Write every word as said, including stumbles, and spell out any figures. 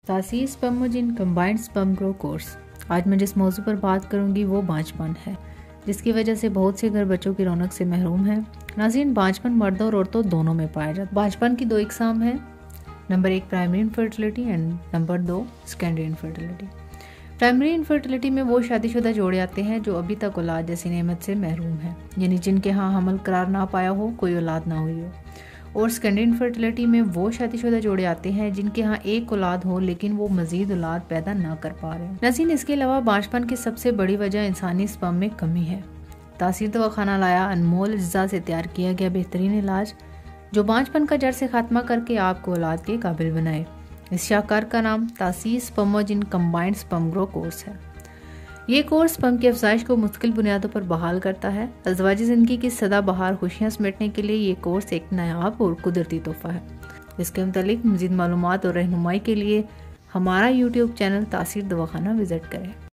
तासीर स्पर्मोजिन combined sperm grow course. आज मैं जिस मौजू पर बात करूंगी वो बांझपन है, जिसकी वजह से बहुत से घर बच्चों की रौनक से महरूम है। नाज़रीन, बांझपन मर्दों और औरतों दोनों में पाया जाता है। बांझपन की दो इकसाम है, नंबर एक प्राइमरी इनफर्टिलिटी एंड नंबर दो सेकेंडरी इनफर्टिलिटी। प्राइमरी इनफर्टिलिटी में वो शादीशुदा जोड़े आते हैं जो अभी तक औलाद जैसी नेमत से महरूम है, यानी जिनके यहाँ हमल करार ना पाया हो, कोई औलाद ना हुई हो। और सेकेंडरी इनफर्टिलिटी में वो शादीशुदा जोड़े आते हैं जिनके यहाँ एक औलाद हो लेकिन वो मजीद औलाद पैदा ना कर पा रहे हो। नाज़रीन, इसके अलावा बांझपन की सबसे बड़ी वजह इंसानी स्पर्म में कमी है। तासीर दवाखाना लाया अनमोल अज्जा से तैयार किया गया बेहतरीन इलाज जो बांझपन का जड़ से खात्मा करके आपको औलाद के काबिल बनाए। इस शाहकार का नाम तासीर स्पर्मोजिन कंबाइंड स्पर्म ग्रो कोर्स है। ये कोर्स स्पर्म की अफजाइश को मुश्किल बुनियादों पर बहाल करता है। अज़वाजी ज़िंदगी की सदाबहार खुशियाँ समेटने के लिए ये कोर्स एक नायाब और कुदरती तोहफा है। इसके मुतालिक मज़ीद मालूमात और रहनुमाई के लिए हमारा यूट्यूब चैनल तासीर दवाखाना विजिट करें।